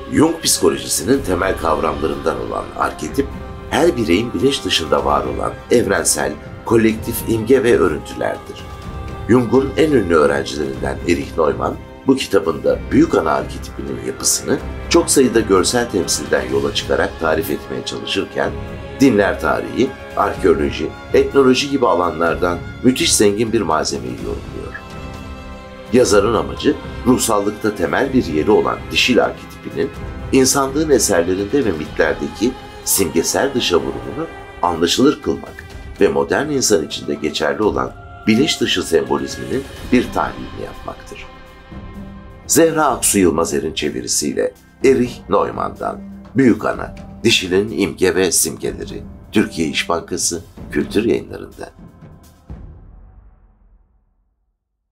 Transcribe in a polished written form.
Jung psikolojisinin temel kavramlarından olan arketip, her bireyin bilinç dışında var olan evrensel, kolektif imge ve örüntülerdir. Jung'un en ünlü öğrencilerinden Erich Neumann, bu kitabında büyük ana arketipinin yapısını çok sayıda görsel temsilden yola çıkarak tarif etmeye çalışırken, dinler tarihi, arkeoloji, etnoloji gibi alanlardan müthiş zengin bir malzemeyi yorumluyor. Yazarın amacı, ruhsallıkta temel bir yeri olan dişil arketipinin, insanlığın eserlerinde ve mitlerdeki simgesel dışa vurumunu anlaşılır kılmak ve modern insan içinde geçerli olan bilinç dışı sembolizminin bir tahlilini yapmaktır. Zehra Aksu Yılmazer'in çevirisiyle Erich Neumann'dan Büyük Ana, Dişinin İmge ve Simgeleri, Türkiye İş Bankası Kültür Yayınları'nda.